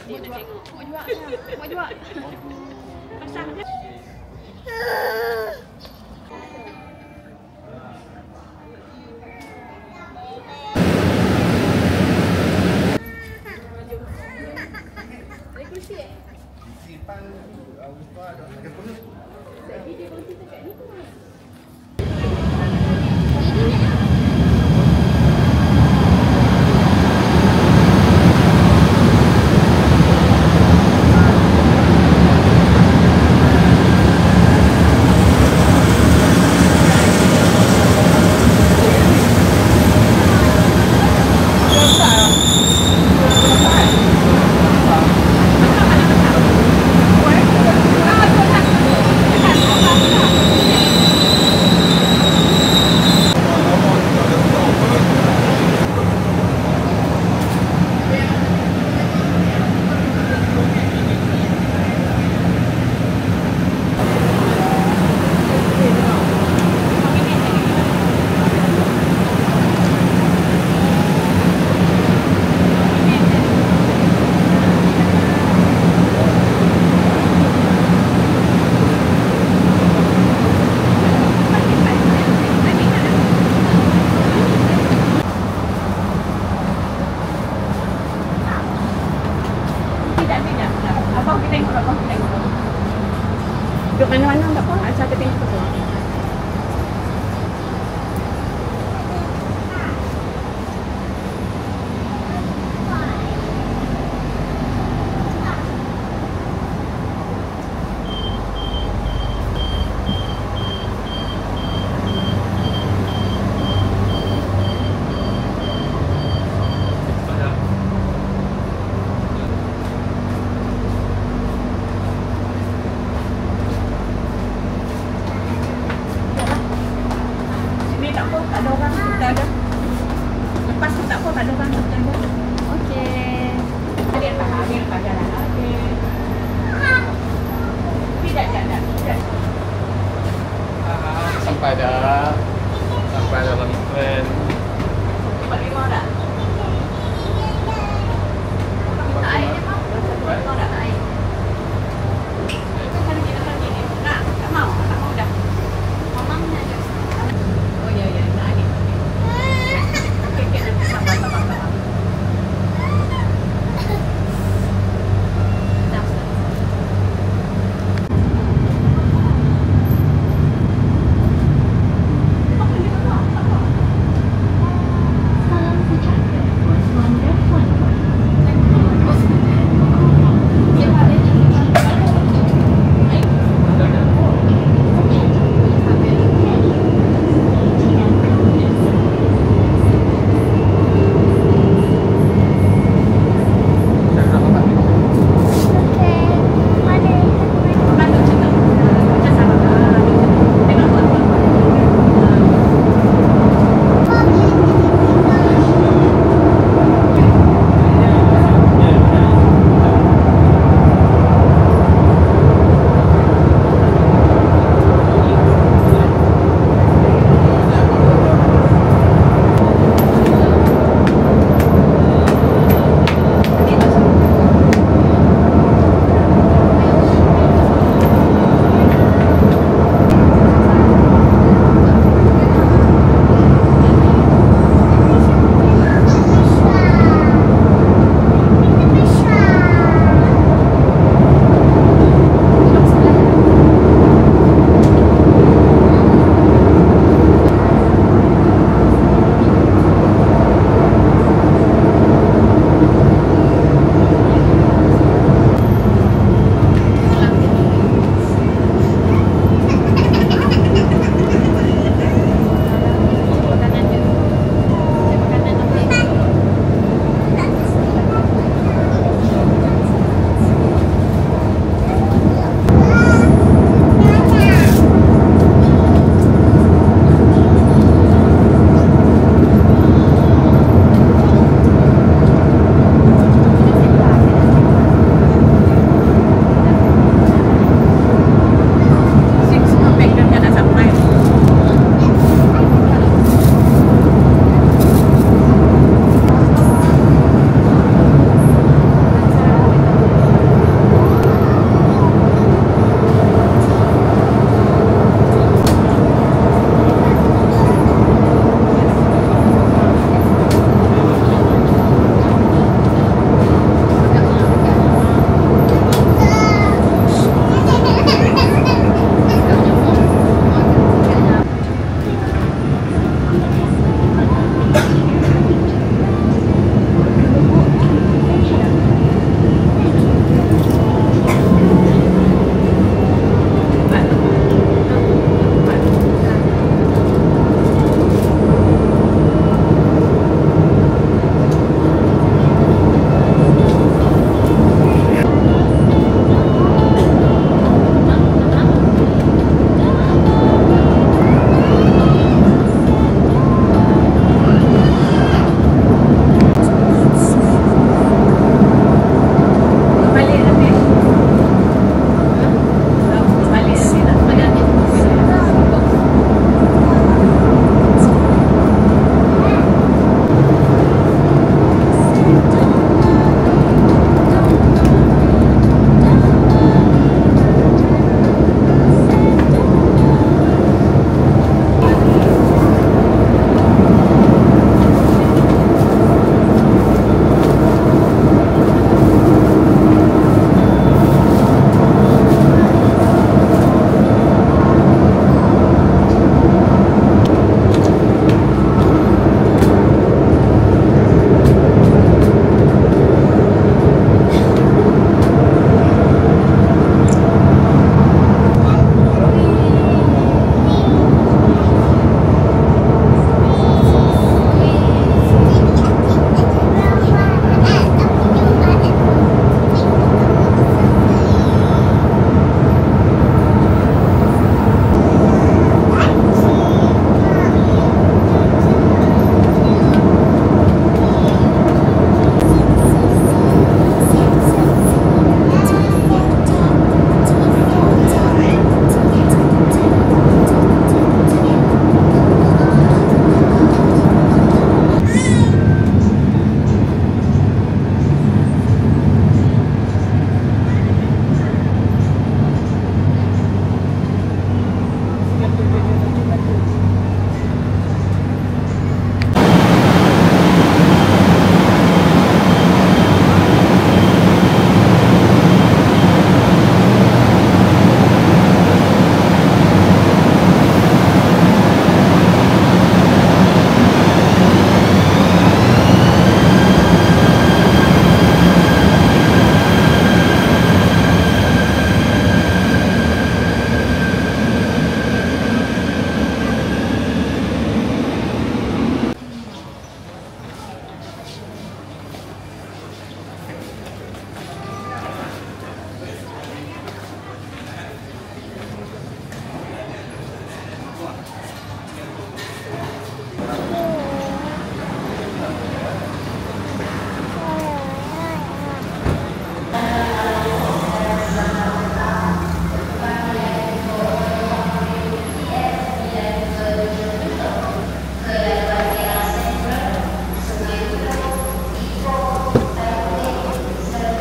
Buat juga. Buat juga. Pasang je. Simpan lupa ada penuh. Jadi dia berhenti dekat ni tu. Duduk mana-mana tak apa, asal kita tengok tu.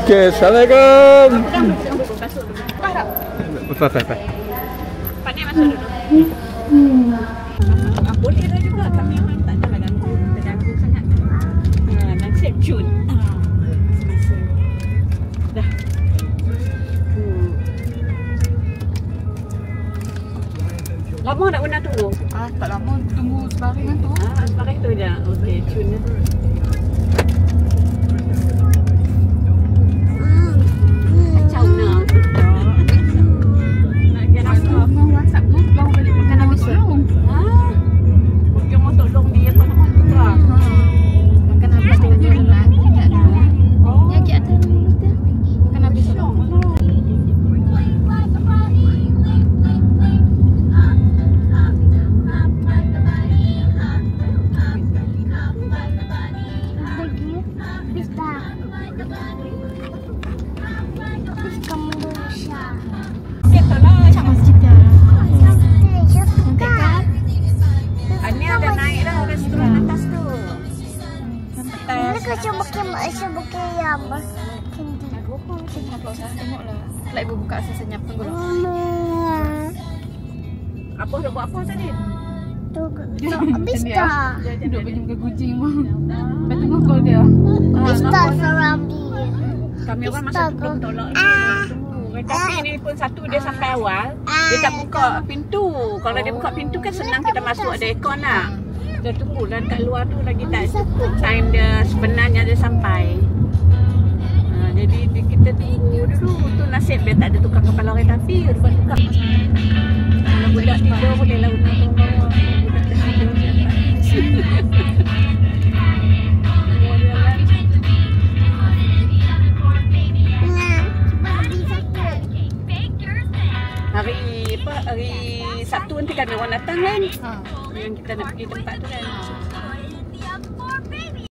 Okey, Assalamualaikum. Masuk dulu. Lepas tak? Lepas. Pak Nek masuk dulu. Boleh dah juga. Kami memang tak adalah terganggu sangat. Nasib Jun. Dah. Lama tak pernah tunggu? Tak lama tunggu sebaring tu. Sebagai tu je. Okey, Jun ni. Kacau nak. Nak get apa? Mau WhatsApp tu baru balik makan habis tolong. Yang mau tolong dia apa nama tu lah. Makan habis tu dia nak ingat dah. Yang ke atas dulu tu. Makan habis tolong. Like ibu buka asas senyap tunggu dulu. Apa dah buat apa tadi? Habis dah. Dia duduk berjumpa kucing pun. Lepas tunggu call dia. Habis dah serambi. Kami orang masa tu belum tolak dia. Tapi ni pun satu dia sampai awal. Dia tak buka pintu. Kalau dia buka pintu kan senang kita masuk ada aircon lah. Kita tunggu dan kat luar tu lagi tak cukup time dia sebenarnya dia sampai. Jadi kita tunggu dulu. Tu nasib dia tak ada tukar kepala kereta api. Dia tukar. Kalau budak tidur boleh lah untuk bawah. Budak tidur siapa. Hari Sabtu nanti kami orang datang kan. Yang kita nak pergi tempat tu kan.